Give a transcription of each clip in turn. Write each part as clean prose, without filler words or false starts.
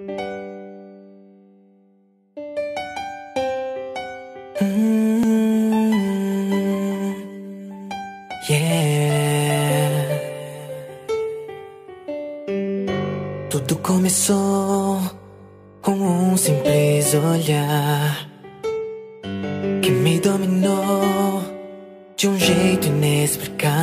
Yeah. Tudo começou com um simples olhar que me dominou de um jeito inexplicável.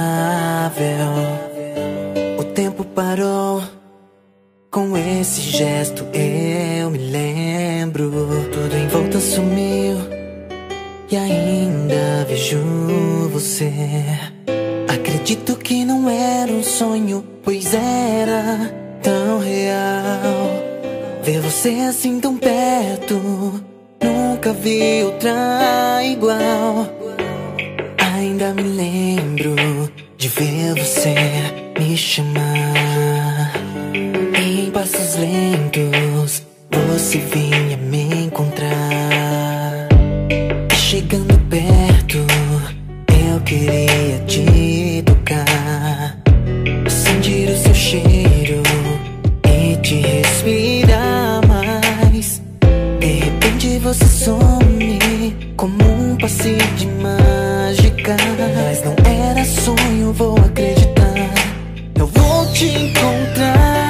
O tempo parou com esse gesto, eu me lembro. Tudo em volta sumiu e ainda vejo você. Acredito que não era um sonho, pois era tão real. Ver você assim tão perto, nunca vi outra igual. Ainda me lembro de ver você me chamar. Em passos lentos, você vinha me encontrar. E chegando perto, eu queria te tocar, sentir o seu cheiro e te respirar mais. De repente você some como um passe de mágica. Mas não era sonho, vou acreditar. Eu vou te encontrar.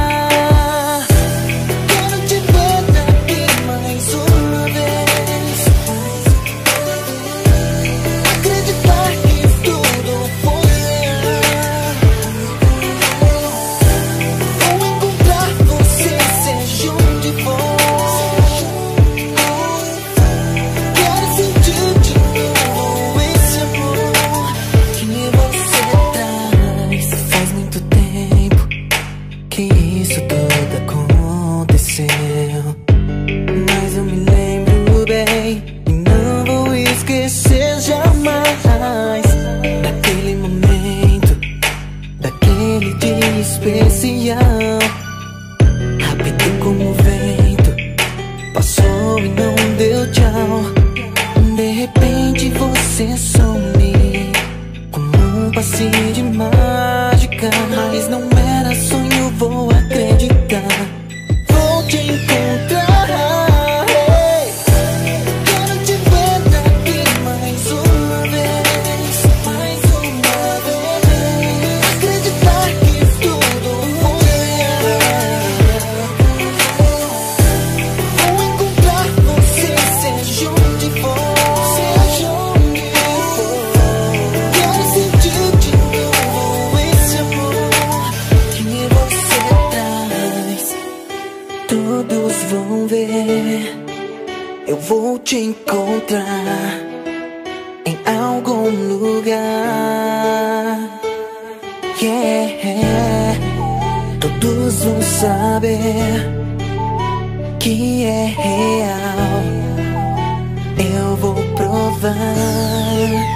Especial, rápido como o vento, passou e não deu tchau. De repente você some como um passe de mágica. Mas não era sonho, vou acreditar. Vou te encontrar. Eu vou te encontrar em algum lugar. Yeah. Todos vão saber que é real. Eu vou provar.